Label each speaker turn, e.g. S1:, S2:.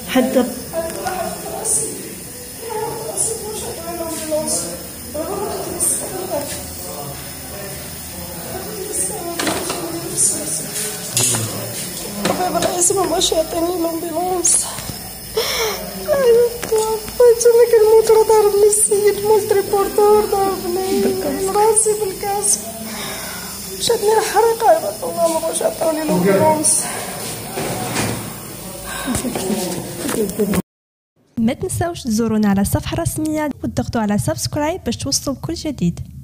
S1: حتى
S2: الرئيس ما بغاش يعطيني لومبيلونس. انا كنموت، راه ضربني السيد مول تريبورتور، ضربني راسي بالكاس، شدني الحريقه، والله ما بغاوش يعطوني لومبيلونس.
S3: ما تنساوش تزورونا على الصفحه الرسميه وتضغطوا على سبسكرايب باش توصلوا بكل جديد.